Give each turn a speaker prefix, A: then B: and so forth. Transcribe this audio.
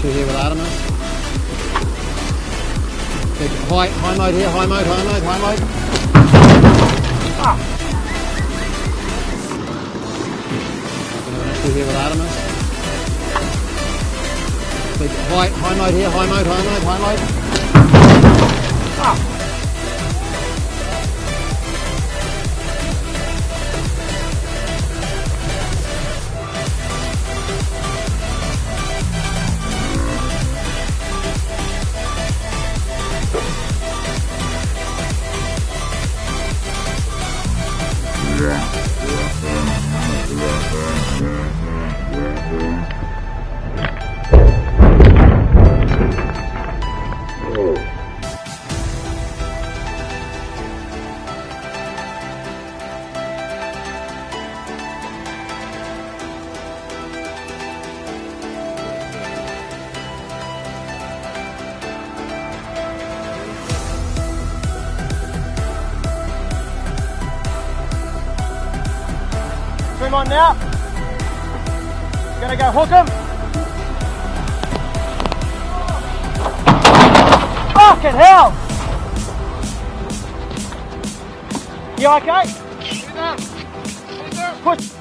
A: Through here with Artemis. High mode here, high mode. Ah. Through here with Artemis. High mode here, high mode. Ah. Swim on now. Gonna go hook him. Fucking hell! You okay? Push.